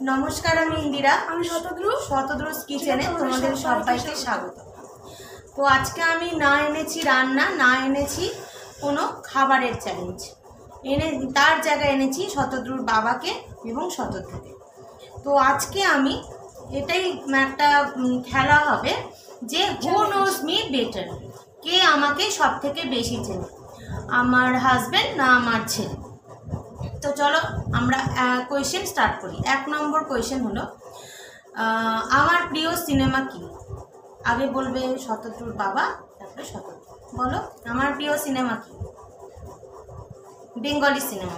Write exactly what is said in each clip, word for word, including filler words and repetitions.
নমস্কার, আমি ইন্দিরা। আমি শতদ্রু শতদ্রুস কিচেনে তোমাদের সবাইকে স্বাগত। তো আজকে আমি না এনেছি রান্না, না এনেছি কোনো খাবারের চ্যালেঞ্জ, এনে তার জায়গায় এনেছি শতদ্রুর বাবাকে এবং শতদ্রুকে। তো আজকে আমি এটাই একটা খেলা হবে যে হু নোজ মি বেটার, কে আমাকে সব থেকে বেশি চেনে, আমার হাজব্যান্ড না আমার ছেলে। তো চলো আমরা কোয়েশ্চেন স্টার্ট করি। এক নম্বর কোয়েশ্চেন হলো, আমার প্রিয় সিনেমা কি? আগে বলবে শতদ্রুর বাবা, তারপরে শতদ্রু। বলো আমার প্রিয় সিনেমা কি? বেঙ্গলি সিনেমা।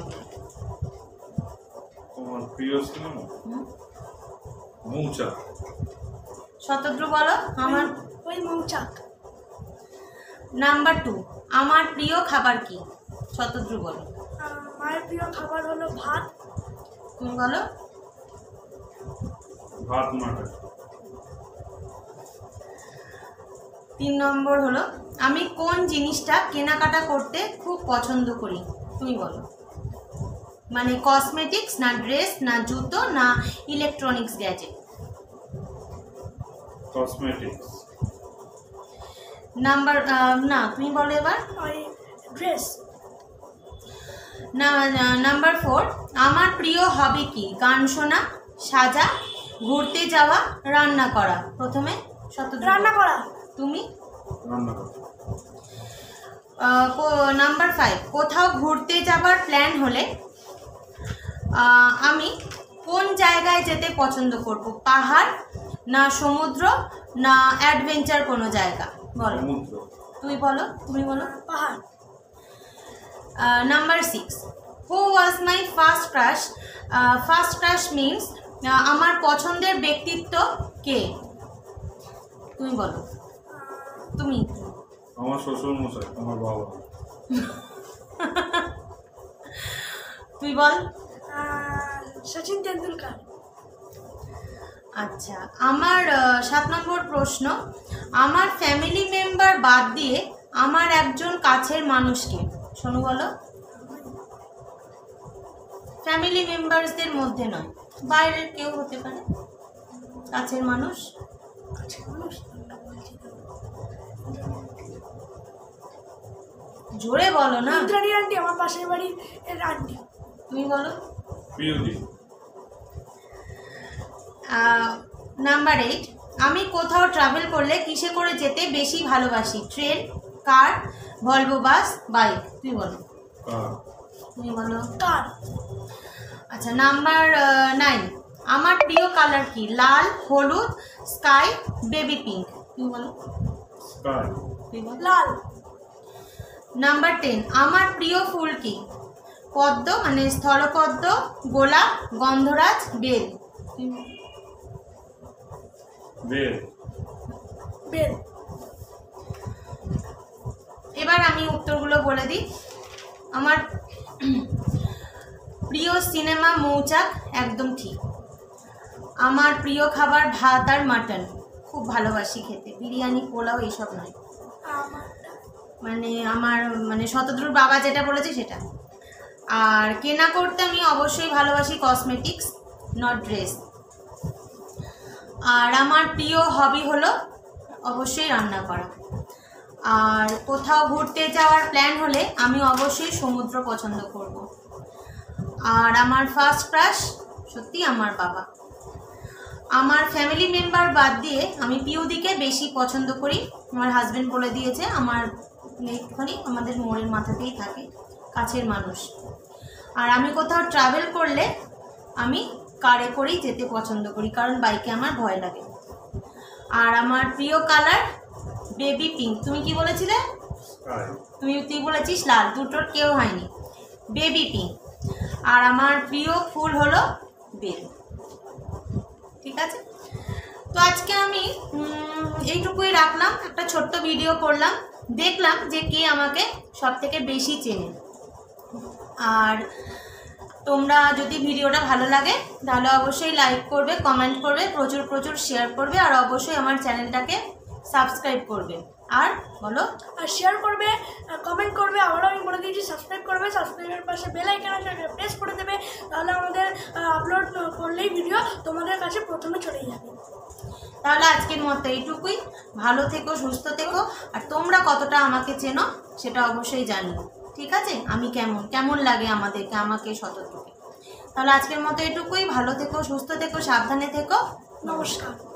তোমার প্রিয় সিনেমা মৌচাক। শতদ্রু বলো আমার ওই মৌচাক। নাম্বার টু, আমার প্রিয় খাবার কি? শতদ্রু বলো। আমার প্রিয় খাবার হলো ভাত। তুমি বলো। ভাত মাটন। তিন নম্বর হলো, আমি কোন জিনিসটা কেনাকাটা করতে খুব পছন্দ করি? তুমি বলো। মানে কসমেটিক্স, না ড্রেস, না জুতো, না ইলেকট্রনিক্স গ্যাজেট? কসমেটিক্স। নাম্বার না তুমি বলো এবার। ওই ড্রেস। না নাম্বার ফোর, আমার প্রিয় হবি কি? গান শোনা, সাজা, ঘুরতে যাওয়া, রান্না করা? প্রথমে শতদ্রু। রান্না করা। তুমি? রান্না করা। নাম্বার ফাইভ, কোথাও ঘুরতে যাবার প্ল্যান হলে আমি কোন জায়গায় যেতে পছন্দ করব? পাহাড়, না সমুদ্র, না অ্যাডভেঞ্চার কোনো জায়গা? বলো। সমুদ্র। তুমি বলো। তুমি বলো। পাহাড়। Number six, who was my first crush? First crush means আমার পছন্দের ব্যক্তিত্ব কে? তুমি বলো। তুমি। আমার শ্বশুর মশাই, আমার বাবা। তুই বল। সচিন তেন্ডুলকার। আচ্ছা, আমার সাত নম্বর প্রশ্ন, আমার ফ্যামিলি মেম্বার বাদ দিয়ে আমার একজন কাছের মানুষকে? শোনো বলো। ফ্যামিলি মেম্বারসদের মধ্যে নয়, বাইরের কেউ হতে পারে, কাছের মানুষ। জোরে বলো না। ইন্দ্রাণী আন্টি, আমার পাশের বাড়ির আন্টি। তুমি বলো। প্রিয়দি। নাম্বার এইট, আমি কোথাও ট্রাভেল করলে কিসে করে যেতে বেশি ভালোবাসি? Train, car, Volvo bus, bike? তুমি বলো। কার। তুমি বলো। কার। আচ্ছা, নাম্বার নাইন, আমার প্রিয় কালার কি? লাল, হলুদ, স্কাই, বেবি পিঙ্ক? তুমি বলো। স্কাই। তুমি বলো। লাল। নাম্বার টেন, আমার প্রিয় ফুল কি? পদ্ম মানে স্থলপদ্ম, গোলাপ, গন্ধরাজ, বেল? বেল। বেল। এবার আমি উত্তরগুলো বলে দিই। আমার প্রিয় সিনেমা মৌচাক, একদম ঠিক। আমার প্রিয় খাবার ভাত আর মাটন, খুব ভালোবাসি খেতে, বিরিয়ানি, পোলাও এইসব নয়। মানে আমার মানে শতদ্রুর বাবা যেটা বলেছে সেটা। আর কেনা করতে আমি অবশ্যই ভালোবাসি কসমেটিক্স, নট ড্রেস। আর আমার প্রিয় হবি হলো অবশ্যই রান্না করা। আর কোথাও ঘুরতে যাওয়ার প্ল্যান হলে আমি অবশ্যই সমুদ্র পছন্দ করব। আর আমার ফার্স্ট ক্রাশ সত্যি আমার বাবা। আমার ফ্যামিলি মেম্বার বাদ দিয়ে আমি পিউদিকে বেশি পছন্দ করি। আমার হাজব্যান্ড বলে দিয়েছে, আমার একটুখানি আমাদের মোড়ের মাথাতেই থাকে, কাছের মানুষ। আর আমি কোথাও ট্রাভেল করলে আমি কারে করেই যেতে পছন্দ করি, কারণ বাইকে আমার ভয় লাগে। আর আমার প্রিয় কালার বেবি পিঙ্ক। তুমি কি বলেছিলে? তুমি তুই বলেছিস লাল, দুটোর কেউ হয়নি, বেবি পিঙ্ক। আর আমার প্রিয় ফুল হলো বেল। ঠিক আছে, তো আজকে আমি এইটুকুই রাখলাম, একটা ছোট্ট ভিডিও করলাম, দেখলাম যে কে আমাকে সব থেকে বেশি চেনে। আর তোমরা যদি ভিডিওটা ভালো লাগে তাহলে অবশ্যই লাইক করবে, কমেন্ট করবে, প্রচুর প্রচুর শেয়ার করবে, আর অবশ্যই আমার চ্যানেলটাকে সাবস্ক্রাইব করবে। আর বলো। আর শেয়ার করবে, কমেন্ট করবে। আবারও আমি বলে দিয়েছি সাবস্ক্রাইব করবে, সাবস্ক্রাইবের পাশে বেল আইকন আছে, প্রেস করে দেবে, তাহলে আমাদের আপলোড করলেই ভিডিও তোমাদের কাছে প্রথমে চলে যাবে। তাহলে আজকের মতো এইটুকুই। ভালো থেকো, সুস্থ থেকো, আর তোমরা কতটা আমাকে চেনো সেটা অবশ্যই জানিও। ঠিক আছে, আমি কেমন কেমন লাগে আমাদেরকে, আমাকে সতর্ককে। তাহলে আজকের মতো এটুকুই। ভালো থেকো, সুস্থ থেকো, সাবধানে থেকো। নমস্কার।